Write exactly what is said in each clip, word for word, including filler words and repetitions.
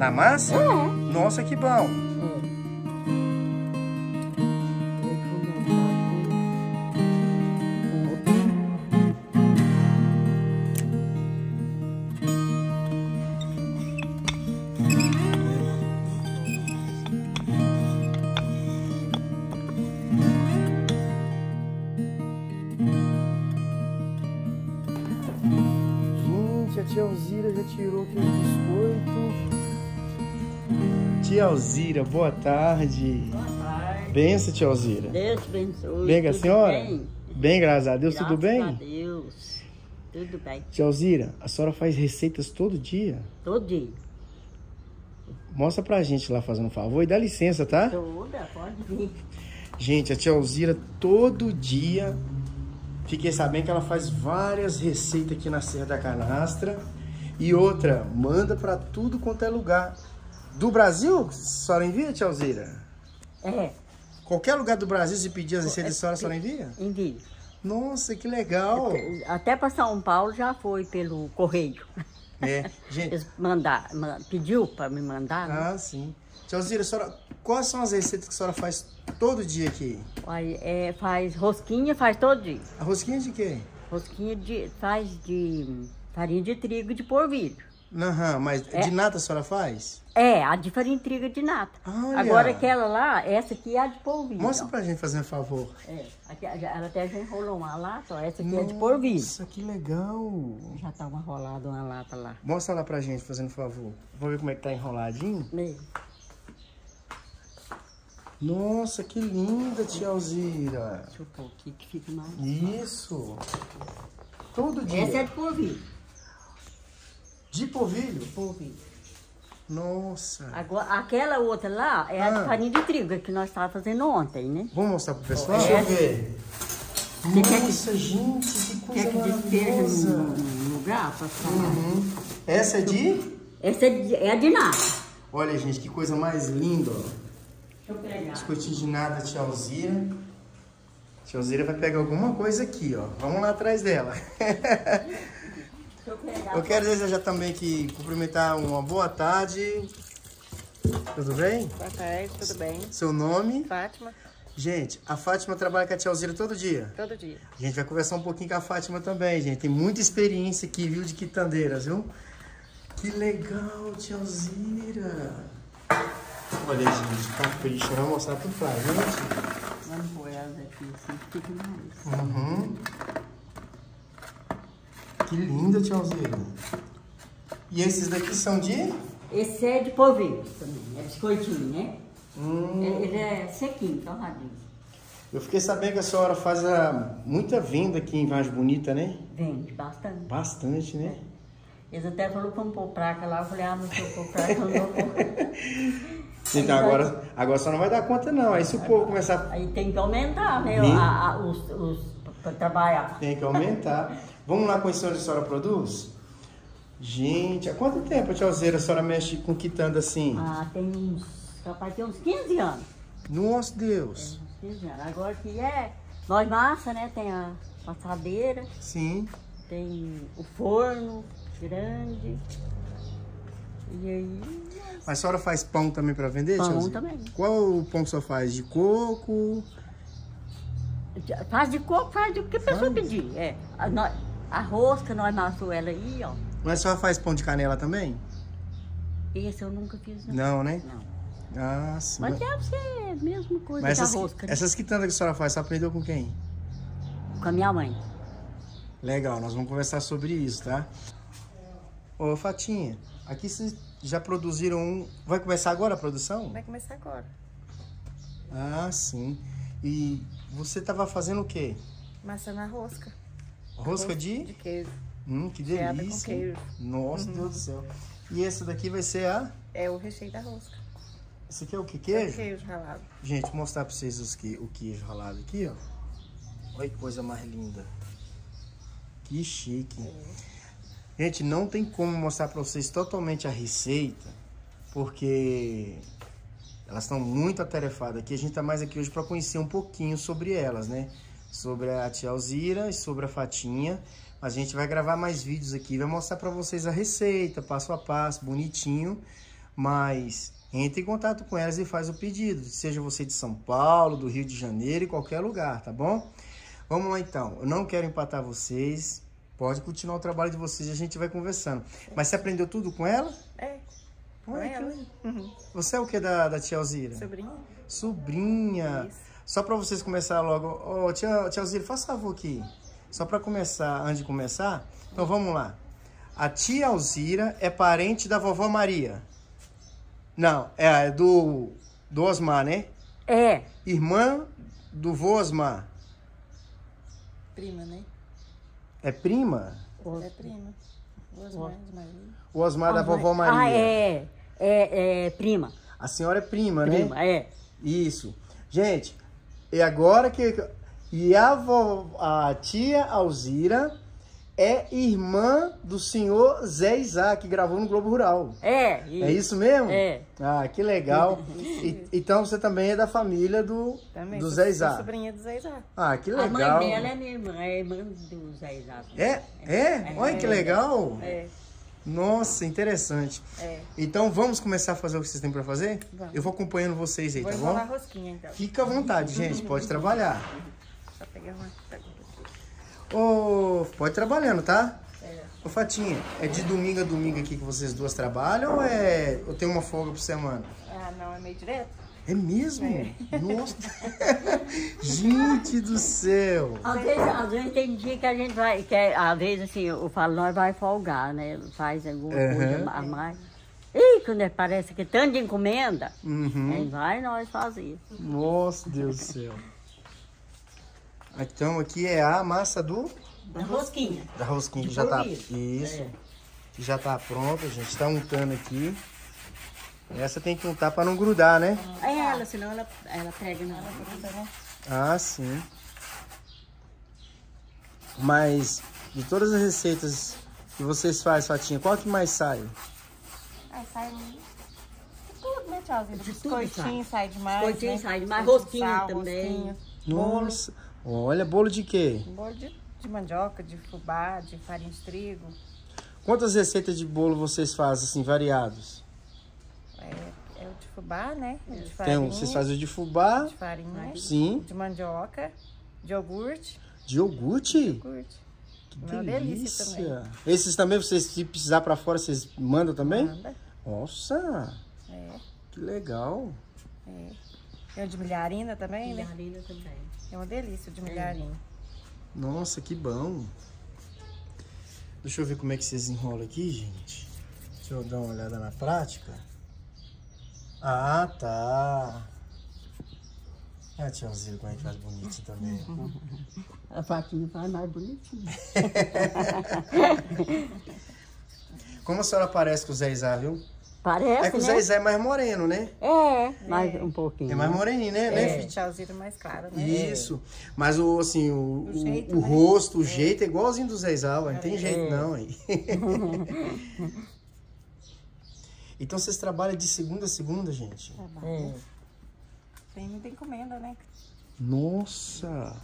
Na massa? É. Nossa, que bom. Gente, a tia Alzira já tirou aqui o biscoito. Tia Alzira, boa tarde. Boa tarde. Benção, tia Alzira. Deus te abençoe. Bem com a Tudo senhora? Bem, Bem, graças a Deus, Graças tudo bem? a Deus. Tudo bem. Tia Alzira, a senhora faz receitas todo dia? Todo dia. Mostra pra gente lá fazendo um favor e dá licença, tá? Toda, pode vir. Gente, a tia Alzira todo dia, fiquei sabendo que ela faz várias receitas aqui na Serra da Canastra. E outra, manda pra tudo quanto é lugar. Do Brasil, a senhora envia, tia Alzira? É. Qualquer lugar do Brasil, se pedir as receitas, a senhora, a senhora envia? Envio. Nossa, que legal! Até para São Paulo já foi pelo correio. É, gente... Eles mandar, man- pediu para me mandar. Né? Ah, sim. Tia Alzira, a senhora, quais são as receitas que a senhora faz todo dia aqui? Aí, é, faz rosquinha, faz todo dia. A rosquinha de quê? Rosquinha de, faz de farinha de trigo e de polvilho. Aham, mas É. de nata a senhora faz? É, a de farinha de trigo e de nata. Olha. Agora aquela lá, essa aqui é a de polvilho. Mostra ó. pra gente fazer um favor. É, aqui, ela até já enrolou uma lata, ó. Essa aqui é de polvilho. Nossa, que legal. Já tá uma rolada uma lata lá. Mostra lá pra gente, fazendo um favor. Vamos ver como é que tá enroladinho? Meio. Nossa, que linda, tia Alzira. Deixa eu pôr aqui que fica mais. Isso. Todo dia. Essa é de polvilho. De polvilho? Polvilho. Nossa. Agora, aquela outra lá é a Ah. de farinha de trigo, que nós estávamos fazendo ontem, né? Vamos mostrar pro pessoal? Deixa eu ver. Você quer que- Nossa, gente, que coisa Quer que despeja maravilhosa. no, no lugar para ficar mais? Uhum. Essa é de... Essa é de, é a de nata. Olha, gente, que coisa mais linda, ó. Deixa eu pegar. Biscoitinho de nada, tia Alzira. Tia Alzira vai pegar alguma coisa aqui, ó. Vamos lá atrás dela. Deixa eu pegar. Eu quero desejar também que cumprimentar uma boa tarde. Tudo bem? Boa tarde, tudo bem? Seu nome? Fátima, Gente, a Fátima trabalha com a tia Alzira todo dia. todo dia. A gente vai conversar um pouquinho com a Fátima também, gente. Tem muita experiência aqui, viu, de quitandeiras, viu? Que legal, tia Alzira. Olha, gente, capricha. Vai mostrar tudo pra gente. Vamos pôr elas aqui assim, que fica mais. Uhum. Que linda, tia Alzira. E esses daqui são de? Esse é de polvilho também, é biscoitinho, né? Hum. Ele é sequinho, torradinho. Eu fiquei sabendo que a senhora faz a, muita venda aqui em Vargem Bonita, né? Vende bastante. Bastante, né? Eles até falaram que vamos pôr placa lá. Eu falei, ah, mas se eu pôr placa, eu não vou pôr. Então agora, agora só não vai dar conta não. Aí se o povo começar... Aí tem que aumentar, né? Sim. A, a, os, os, pra trabalhar. Tem que aumentar. Vamos lá conhecer onde a senhora produz? Gente, há quanto tempo, tia Alzira, a senhora mexe com quitanda assim? Ah, tem uns, capaz tem uns quinze anos. Nossa, Deus. Uns quinze anos. Agora que é, nós massa, né? Tem a passadeira, Sim. tem o forno grande. E aí, Mas a senhora faz pão também para vender, tia Pão Alzira? também. Qual o pão que a senhora faz? De coco? faz de coco, faz do que a pessoa Faz? pedir. É. A, nós- a rosca, nós amassou ela aí, ó. Mas a senhora faz pão de canela também? Esse eu nunca fiz, não. Não, né? Não. Ah, sim. Mas deve ser a mesma coisa Mas que a essas, rosca, né? essas quitandas que a senhora faz, você aprendeu com quem? Com a minha mãe. Legal, nós vamos conversar sobre isso, tá? Ô, Fatinha, aqui vocês já produziram um... Vai começar agora a produção? Vai começar agora. Ah, sim. E você tava fazendo o quê? Massa na rosca. Rosca de... De queijo. Hum, que Recheada com delícia. queijo. Nossa, Deus do céu. E essa daqui vai ser a... É o recheio da rosca. Esse aqui é o que? É o Queijo? queijo ralado. Gente, vou mostrar pra vocês os que, o queijo ralado aqui, ó. Olha que coisa mais linda. Que chique. Gente, não tem como mostrar pra vocês totalmente a receita, porque elas estão muito atarefadas aqui. A gente tá mais aqui hoje pra conhecer um pouquinho sobre elas, né? Sobre a tia Alzira e sobre a Fatinha. A gente vai gravar mais vídeos aqui, vai mostrar pra vocês a receita, passo a passo, bonitinho. Mas entre em contato com elas e faz o pedido. Seja você de São Paulo, do Rio de Janeiro, em qualquer lugar, tá bom? Vamos lá então. Eu não quero empatar vocês. Pode continuar o trabalho de vocês e a gente vai conversando. Mas você aprendeu tudo com ela? É. Com Olha, ela. que- Uhum. Você é o que da, da tia Alzira? Sobrinha. Sobrinha. Isso. Só para vocês começar logo. Ô, tia, tia Alzira, faz favor aqui. Só para começar, antes de começar. Então vamos lá. A tia Alzira é parente da vovó Maria. Não, é do, do Osmar, né? É. Irmã do vô Osmar. Prima, né? É prima? Ela é prima. Duas mães, Maria. O Osmar da vovó Maria. Ah, é. É, é prima. A senhora é prima, né? Prima, é. Isso. Gente, e agora que... E a, vo, a tia Alzira é irmã do senhor Zé Isaac, que gravou no Globo Rural. É. É isso mesmo? É. Ah, que legal. E- então você também é da família do, Também. do sou- Zé sou Isaac. sobrinha do Zé Isaac. Ah, que A legal. mãe dela é minha irmã, é irmã do Zé Isaac. É? É? Olha que legal. É. Nossa, interessante. É. Então vamos começar a fazer o que vocês têm pra fazer? Vamos. Eu vou acompanhando vocês aí, Vou tá enrolar a bom? rosquinha, então. Fica à vontade, gente. Pode trabalhar. Só pegar uma... Ô, pode ir trabalhando, tá? É. Ô, Fatinha, é de domingo a domingo aqui que vocês duas trabalham ou é... Eu tenho uma folga por semana? Ah, não, é meio direto? É mesmo? É. Nossa! Gente do céu! Às vezes, às vezes tem dia que a gente vai, que é, às vezes assim, eu falo, nós vai folgar, né? Faz alguma Uhum. coisa a mais. Ih, quando parece que tanto de encomenda, Uhum. aí vai nós fazer. Nossa, Deus do céu. Então aqui é a massa do... Da rosquinha. Da rosquinha que De já tá... polvilho. Isso. É. Que já tá pronta, a gente tá untando aqui. Essa tem que untar pra não grudar, né? É ela, senão ela, ela pega na Ah, sim. Mas de todas as receitas que vocês fazem, Fatinha, qual que mais sai? Ah, sai de tudo, né, Tchauzinho? De tudo Biscoitinho sai demais, Biscoitinho né? sai demais, Biscoitinho, rosquinha sal, também. rosquinho, bolo. Nossa. Olha, bolo de quê? Bolo de, de mandioca, de fubá, de farinha de trigo. Quantas receitas de bolo vocês fazem, assim, variados? É, é o de fubá, né? O de Tem, farinha. um- vocês fazem o de fubá, De farinha. sim. De mandioca. De iogurte. De iogurte? Iogurte. Que Uma delícia também. Esses também, vocês, se precisar pra fora, vocês mandam também? Manda. Nossa, É, que legal. é. Tem o de milharina também, né? Milharina também. É uma delícia o de milharina. Nossa, que bom. Deixa eu ver como é que vocês enrolam aqui, gente. Deixa eu dar uma olhada na prática. Ah, tá. Ah, tia Alzira, como é que faz bonitinho também. A fatinha faz mais bonitinho. Como a senhora parece com o Zé Isá, viu? Parece, É que o né? Zé Isá é mais moreno, né? É, mais um pouquinho. É mais moreninho, né? né, O filho? tchauzinho mais claro, né? Isso. Mas o, assim, o, o, jeito, o né? rosto, o jeito é igualzinho do Zé Isá, ué, não tem jeito não, aí. Então vocês trabalham de segunda a segunda, gente? É. Tem muita encomenda, né? Nossa!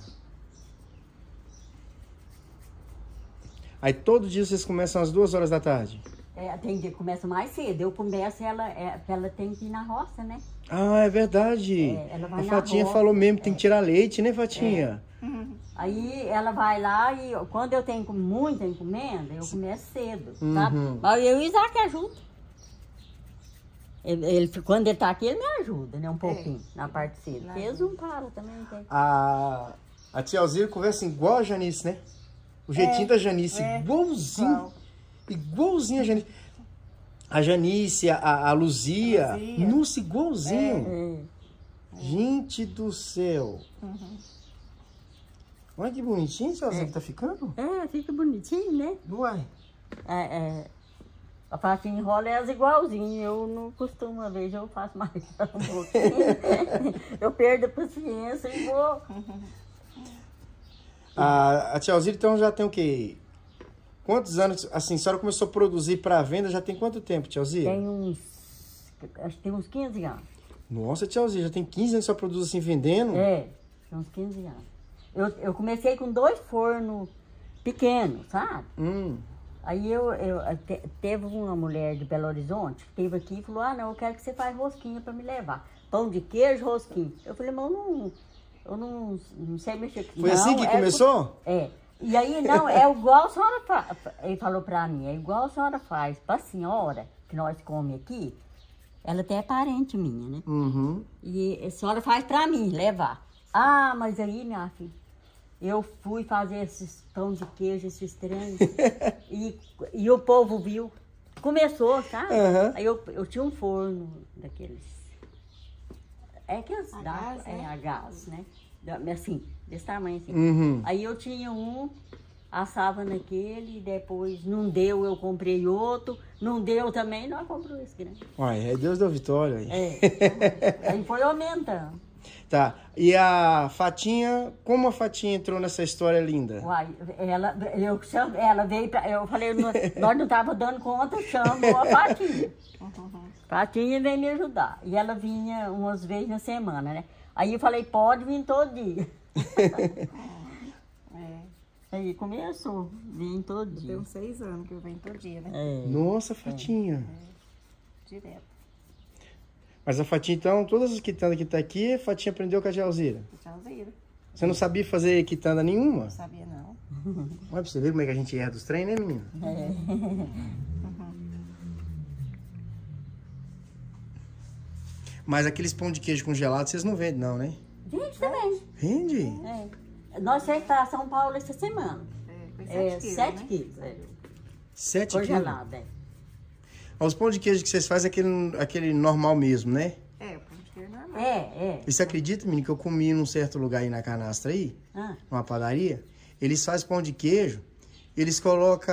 Aí todo dia vocês começam às duas horas da tarde? É, tem dia que começa mais cedo. Eu começo, ela, é, ela tem que ir na roça, né? Ah, é verdade. É, ela vai a na Fatinha roça, falou mesmo que tem que tirar leite, né, Fatinha? Aí ela vai lá e quando eu tenho muita encomenda, eu começo cedo, Uhum. sabe? Mas eu e o Isaac ajuda. Ele, ele- quando ele tá aqui, ele me ajuda, né? Um pouquinho, na parte de cedo. Porque eles não param também, tem. A, a tia Alzira conversa igual a Janice, né? O jeitinho da Janice, é, igualzinho. igual. Igualzinho a Janice. A Janice, a, a Luzia. Luzia. Nossa, igualzinho. É. Gente do céu. Uhum. Olha que bonitinho, tia Alzira, que tá ficando. É, fica bonitinho, né? Uai. É, é, a fatinha enrola é as igualzinho. Eu não costumo, uma vez eu faço mais um pouquinho. Eu perdo a paciência e vou. A, a tia Alzira, então, já tem o quê? Quantos anos, assim, a senhora começou a produzir para venda, já tem quanto tempo, tia Alzira? Tem uns. Acho que tem uns quinze anos. Nossa, tia Alzira, já tem quinze anos que a senhora produz assim, vendendo? É, tem uns quinze anos. Eu, eu comecei com dois fornos pequenos, sabe? Hum. Aí eu, eu te, teve uma mulher de Belo Horizonte que esteve aqui e falou, ah, não, eu quero que você faça rosquinha para me levar. Pão de queijo, rosquinha. Eu falei, mas eu não, eu não, não sei mexer aqui. Foi não, assim que é, começou? É. E aí, não, é igual a senhora faz. Ele falou para mim, é igual a senhora faz para a senhora, que nós comemos aqui. Ela até é parente minha, né? Uhum. E a senhora faz para mim, levar. Ah, mas aí, minha filha, eu fui fazer esses pão de queijo, esses trens, e, e o povo viu. Começou, sabe? Uhum. Aí eu, eu tinha um forno daqueles. É que as A dá, gás, é né? a gás, né? Da- Assim, desse tamanho assim. Uhum. Aí eu tinha um, assava naquele, depois não deu, eu comprei outro. Não deu também, nós compramos esse grande. Uai, é Deus deu vitória aí. É. Aí foi aumentando. Tá. E a Fatinha, como a Fatinha entrou nessa história linda? Uai, ela, eu, chamo- ela veio pra. Eu falei, "Nó- nós não estávamos dando conta, chamou a Fatinha. Fatinha veio me ajudar. E ela vinha umas vezes na semana, né? Aí eu falei, pode vir todo dia. É, Aí começou, vim todo tem dia. uns seis anos que eu venho todo dia, né? É. Nossa, Fatinha. Direto. Mas a Fatinha, então, todas as quitandas que tá aqui, a Fatinha aprendeu com a Gelzira. Tchauzinho. Você não sabia fazer quitanda nenhuma? Não sabia, não. Olha pra você ver como é que a gente erra dos trem, né, menina? Mas aqueles pão de queijo congelado, vocês não vendem, não, né? Gente, também. Vende? É. Nós fomos para São Paulo essa semana. É, foi É, sete quilos, sete né? quilos. É. Sete quilos. Congelado, é. Os pão de queijo que vocês fazem é aquele, aquele normal mesmo, né? É, o pão de queijo normal. É, é. E você acredita, menino, que eu comi num certo lugar aí na canastra aí, Ah, numa padaria, eles fazem pão de queijo, eles colocam,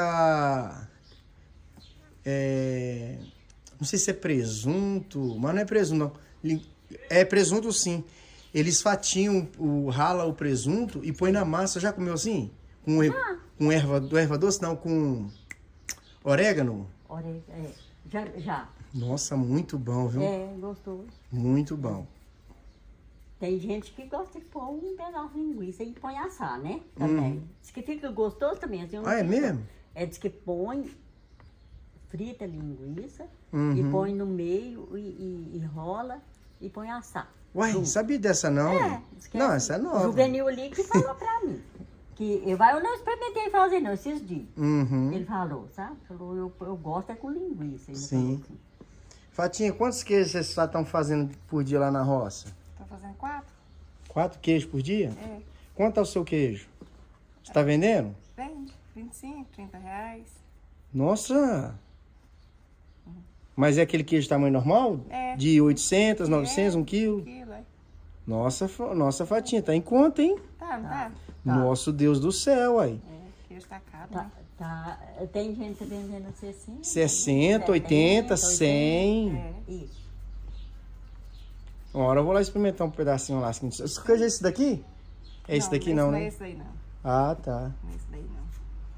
é, não sei se é presunto, mas não é presunto, não. Li- É presunto sim. Eles fatiam, o, rala o presunto e põe na massa. Já comeu assim? Com, er- com erva, do erva doce? Não, com orégano? ore- é. Já, já. Nossa, muito bom, viu? É, gostoso. Muito bom. Tem gente que gosta de pôr um pedaço de linguiça e põe assar, né? Também. Diz que fica gostoso também. Assim, eu não Ah, é sei mesmo? não. É, diz que põe, frita a linguiça e Uhum. põe no meio e, e, e rola e põe assar. Uai, Junto. sabia dessa não? É, diz que Não, é essa é assim. nova. O Juvenil ali que falou pra mim. Que eu, eu não experimentei fazer não, esses dias. Uhum. Ele falou, sabe? Falou, eu, eu gosto é com linguiça. Ele Sim. falou assim. Fatinha, quantos queijos vocês só estão fazendo por dia lá na roça? Tô fazendo quatro? Quatro queijos por dia? É. Quanto é o seu queijo? Você tá vendendo? Vende. vinte e cinco, trinta reais. Nossa! Mas é aquele queijo de tamanho normal? É. De oitocentos, novecentos, É, um quilo? quilo, é. Nossa, fa- nossa Fatinha, tá em conta, hein? Tá, não tá? Nosso Deus do céu, aí. É, queijo tá caro, Tá, né? tá. Tem gente vendendo sessenta. sessenta, oitenta, cem. É. Isso. Uma hora eu vou lá experimentar um pedacinho lá. Assim. Esse queijo é esse daqui? É esse daqui não, Não é né? esse daí, não. Ah, tá. Não é esse daí, não.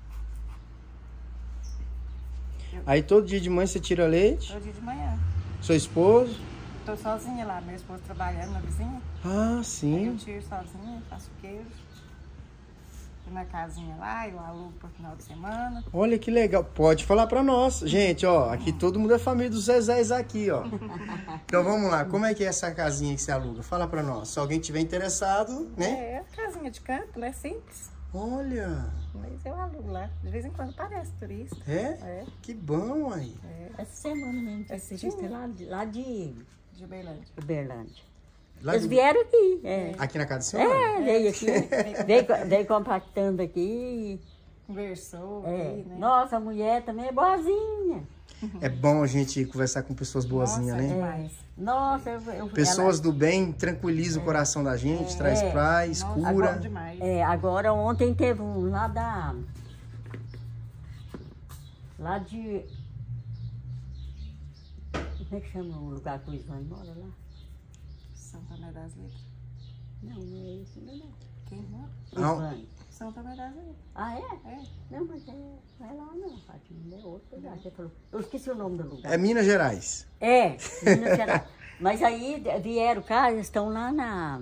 Aí todo dia de manhã você tira leite, Todo dia de manhã. seu esposo. Tô sozinha lá, meu esposo trabalhando na vizinha. Ah, Aí eu sim. tiro sozinha, faço queijo. Fui na casinha lá, eu alugo para final de semana. Olha que legal. Pode falar pra nós. Gente, ó, aqui todo mundo é família dos Zezés aqui, ó. Então vamos lá. Como é que é essa casinha que você aluga? Fala pra nós. Se alguém tiver interessado, né? É, casinha de canto, né? Simples. Olha. Mas eu alugo lá. De vez em quando parece turista. É? É, Que bom aí. é. Essa semana mesmo, que Essa esse semana. lá, de- lá de De Uberlândia. Uberlândia. Lá Eles do- vieram aqui, é. Aqui na casa da senhora? É, veio aqui, veio, co- veio compactando aqui. Conversou É. aqui, né? Nossa, a mulher também é boazinha. É bom a gente conversar com pessoas boazinhas, Nossa, né? demais. Nossa, eu, eu, Pessoas do bem tranquilizam o coração da gente, traz É. paz, Nossa, cura. bom demais. ela- é, agora ontem teve um lá da... Lá de... Como é que chama o lugar que o Ivan mora lá? São Tomé das Letras. Não, não é isso, não. não. Quem mora? Não. Ivan. São Tomé das Letras. Ah, é? É. Não, mas é, não é lá não, Fátima, é outro lugar. Você falou. Eu esqueci o nome do lugar. É Minas Gerais. É, Minas Gerais. Mas aí vieram cá, eles estão lá na,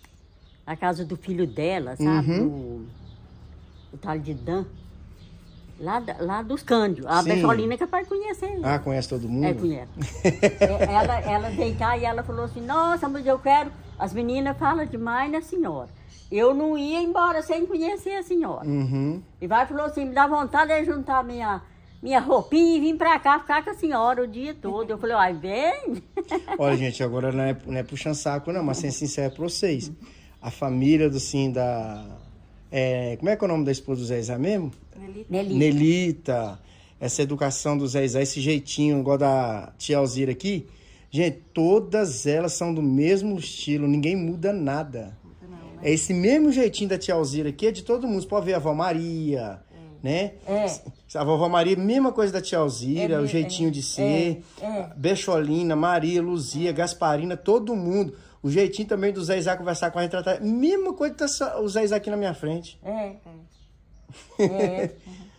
na casa do filho dela, sabe? Uhum. O, o tal de Dan. Lá, da- lá dos Cândidos. A Sim. Becholina é capaz de conhecer. Né? Ah, conhece todo mundo? É, conhece. É, ela, ela veio cá e ela falou assim, nossa, mas eu quero... As meninas falam demais na senhora. Eu não ia embora sem conhecer a senhora. Uhum. E vai falou assim, me dá vontade de juntar minha, minha roupinha e vir pra cá ficar com a senhora o dia todo. Eu falei, ai, vem. Olha, gente, agora não é, não é puxando saco, não, mas sendo sincero pra vocês. A família do, assim, da... É, como é que é o nome da esposa do Zé Zé mesmo? Nelita. Nelita. Nelita. Essa educação do Zé Zé, esse jeitinho, igual da tia Alzira aqui. Gente, todas elas são do mesmo estilo, ninguém muda nada. Não, né? É esse mesmo jeitinho da tia Alzira aqui, é de todo mundo. Você pode ver a avó Maria, né? É. A vovó Maria, mesma coisa da tia Alzira, É, o jeitinho é, de ser. é, é. Becholina, Maria, Luzia, Gasparina, todo mundo. O jeitinho também do Zé Zé conversar com a gente, tratar. Mesma coisa que tá o Zé Zé aqui na minha frente. É. É.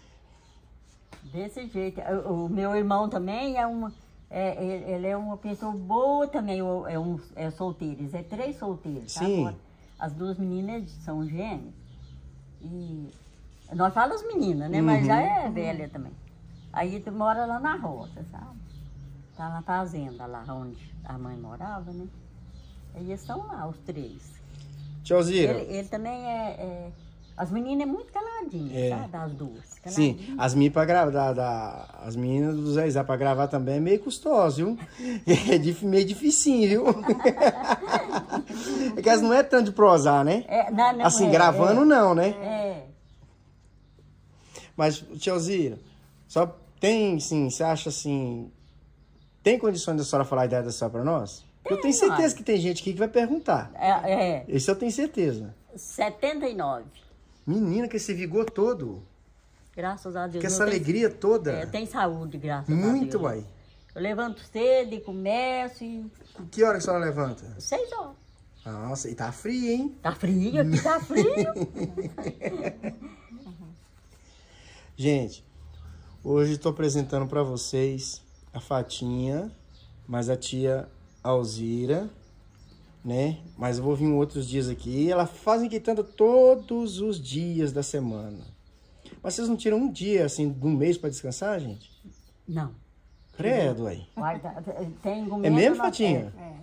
Desse jeito. O, o meu irmão também é uma... É, ele- ele é uma pessoa boa também, o- é, um, é solteiro, eles é três solteiros, tá? Sim. Agora, as duas meninas são gêmeas. E nós falamos meninas, né? Mas já é velha também. Aí tu mora lá na roça, sabe? Tá na fazenda, lá onde a mãe morava, né? Aí eles estão lá, os três. Tia Alzira, Ele, ele também é, é- As meninas é muito caladinhas, É. sabe? Das duas. sim, Caladinhas. as meninas pra gravar, da, da- as meninas do Zé Zé pra gravar também é meio custoso, viu? É dif- meio dificinho, viu? É que elas não é tanto de prosar, né? É, não, não Assim, é, gravando é, não, né? É. Mas, tia Alzira, só tem, sim, você acha assim, tem condições da senhora falar a ideia da senhora pra nós? Porque eu tenho Tem, certeza olha. que tem gente aqui que vai perguntar. É, é. Isso eu tenho certeza. setenta e nove. Menina, que esse vigor todo, Graças a Deus. que Eu essa tenho- alegria toda. É, tem saúde, graças a Deus. Muito, uai. Eu levanto cedo e começo e... Que hora que a senhora levanta? Seis horas. Nossa, e tá frio, hein? Tá frio, aqui tá frio. Gente, hoje estou apresentando para vocês a Fatinha, mas a tia Alzira, né? Mas eu vou vir outros dias aqui. Ela fazem quitanda todos os dias da semana. Mas vocês não tiram um dia, assim, do mês para descansar, gente? Não. Credo, aí. Vai, tá- tem encomenda, É mesmo, nós- Fatinha? É.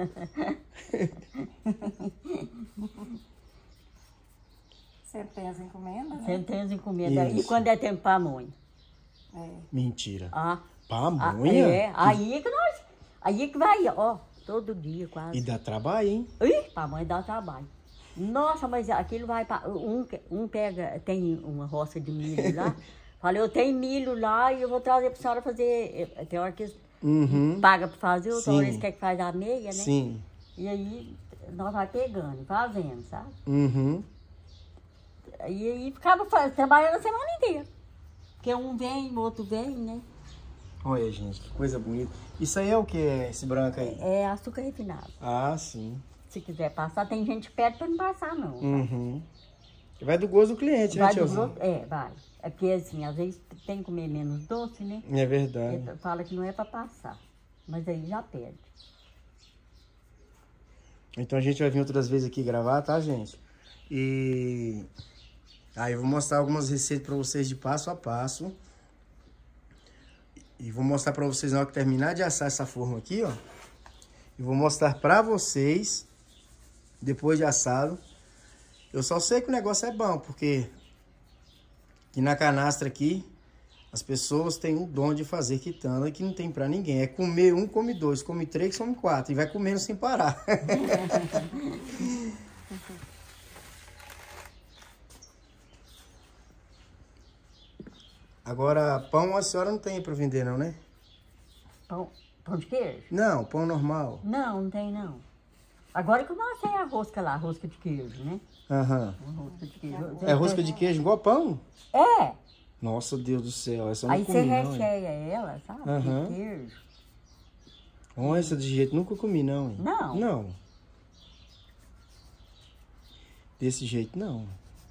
Sempre tem as encomendas, É, né? sempre tem as encomendas. E Isso. quando é tempo pra mãe? É. Mentira. Ah, ah, Pamonha? é, aí que nós... Aí que vai, ó, todo dia quase. E dá trabalho, hein? Ih, pra mãe dá trabalho. Nossa, mas aquilo vai para... Um, um pega, tem uma roça de milho lá. Falei, eu tenho milho lá e eu vou trazer pra senhora fazer... Tem hora que eles Uhum. pagam pra fazer, outra Sim. hora eles querem que faz a meia, né? Sim. E aí nós vai pegando, fazendo, sabe? Uhum. E aí ficava faz- trabalhando a semana inteira. Porque um vem, o outro vem, né? Olha, gente, que coisa bonita. Isso aí é o que, esse branco aí? É açúcar refinado. Ah, sim. Se quiser passar, tem gente que pede pra não passar, não. Uhum. Vai do gosto do cliente, né, Vai do tiozinho? grosso- É, vai. É porque assim, às vezes tem que comer menos doce, né? É verdade. Ele fala que não é pra passar. Mas aí já pede. Então a gente vai vir outras vezes aqui gravar, tá, gente? E aí eu vou mostrar algumas receitas pra vocês de passo a passo. E vou mostrar pra vocês na hora que terminar de assar essa forma aqui, ó. E vou mostrar pra vocês, depois de assado. Eu só sei que o negócio é bom, porque aqui na canastra aqui, as pessoas têm o dom de fazer quitanda que não tem pra ninguém. É comer um, come dois, come três, come quatro. E vai comendo sem parar. Agora, pão a senhora não tem pra vender não, né? Pão, pão de queijo? Não, pão normal. Não, não tem não. Agora que eu mostrei a rosca lá, a rosca de queijo, né? Aham. Uma rosca de queijo. É rosca de queijo igual pão? É! Nossa, Deus do céu, essa eu não Aí você comi não, hein? recheia ela, sabe? Aham. De queijo. Olha, essa de jeito nunca comi não, hein? Não? Não. Desse jeito não.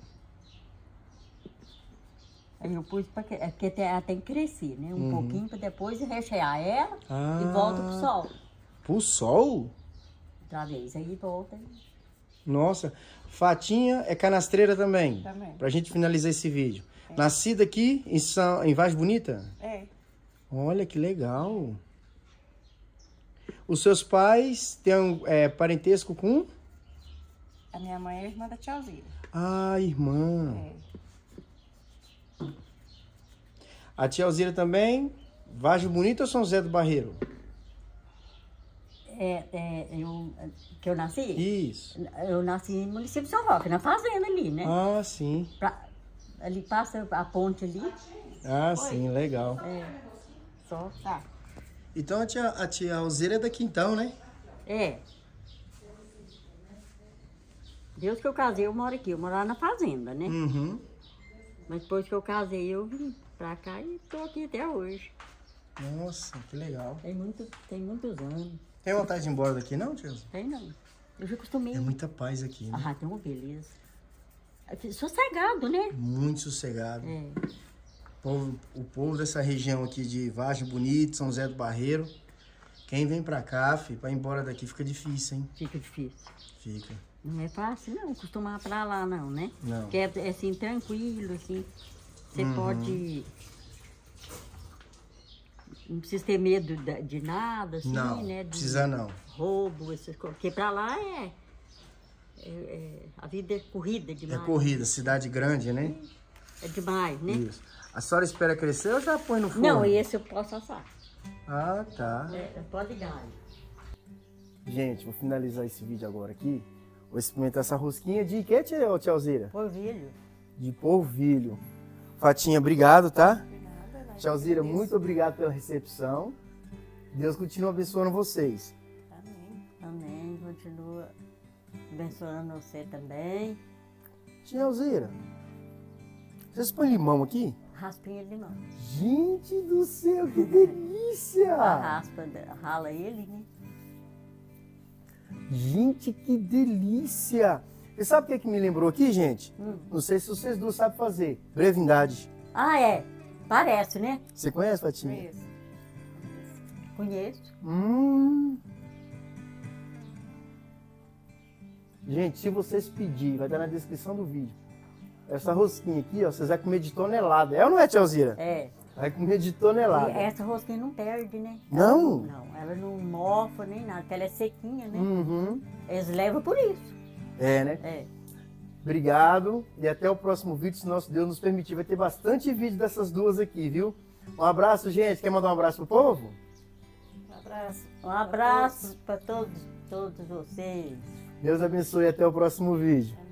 Aí eu pus pra que, é porque tem- ela tem que crescer, né? Um Uhum. pouquinho pra depois rechear ela Ah. e volta pro sol. Pro sol? Outra vez. Aí volta. Nossa. Fatinha é canastreira também? Também. Pra gente finalizar esse vídeo. É. Nascida aqui em, São, em Vargem Bonita? É. Olha que legal. Os seus pais têm um, é, parentesco com? A minha mãe é irmã da tia Alzira. Ah, irmã. É. A tia Alzira também? Vargem Bonita ou São José do Barreiro? É, é, eu, que eu nasci? Isso. Eu nasci no município de São Roque, na fazenda ali, né? Ah, sim. Pra, ali passa a ponte ali. Ah, Foi. sim, legal. É, só, tá. Então a tia, a tia Alzira é daqui então, né? É. Desde que eu casei, eu moro aqui. Eu moro lá na fazenda, né? Uhum. Mas depois que eu casei, eu vim pra cá e tô aqui até hoje. Nossa, que legal. Tem, muito, tem muitos anos. Tem vontade de ir embora daqui não, tia? Tem não. Eu já acostumei. É muita paz aqui, né? Ah, tem uma beleza. Aqui, sossegado, né? Muito sossegado. É. O povo, o povo dessa região aqui de Vargem Bonita, São José do Barreiro, quem vem pra cá, filho, pra ir embora daqui fica difícil, hein? Fica difícil. Fica. Não é fácil, não, acostumar pra lá, não, né? Não. Porque é, é assim, tranquilo, assim. Você Uhum. pode... Não precisa ter medo de, de nada, assim, Não, né? De precisa não. roubo, essas coisas. Porque pra lá é, é, é... A vida é corrida É demais. corrida, cidade grande, né? É demais, né? Isso. A senhora espera crescer ou já põe no forno? Não, esse eu posso assar. Ah, tá. É, pode ligar. Gente, vou finalizar esse vídeo agora aqui. Vou experimentar essa rosquinha de que, tia, tia Alzira? Polvilho. De polvilho. Fatinha, obrigado, tá? Obrigada. Tia Alzira, muito obrigado pela recepção. Deus continue abençoando vocês. Amém. Amém. Continua abençoando você também. Tia Alzira, vocês põem limão aqui? Raspinha de limão. Gente do céu, que A delícia! raspa, rala ele, né? Gente, que delícia! Você sabe o que, é que me lembrou aqui, gente? Hum. Não sei se vocês duas sabem fazer. Brevidade. Ah, é. Parece, né? Você conhece, Fatinha? Isso. Conheço. Hum. Gente, se vocês pedirem, vai dar na descrição do vídeo. Essa rosquinha aqui, ó, vocês vão comer de tonelada. É ou não é, tia Alzira? É. Vai comer de tonelada. E essa rosquinha não perde, né? Não? Não, ela não mofa nem nada, porque ela é sequinha, né? Uhum. Eles levam por isso. É, né? É. Obrigado. E até o próximo vídeo, se nosso Deus nos permitir. Vai ter bastante vídeo dessas duas aqui, viu? Um abraço, gente. Quer mandar um abraço pro povo? Um abraço. Um abraço para todos, todos vocês. Deus abençoe e até o próximo vídeo.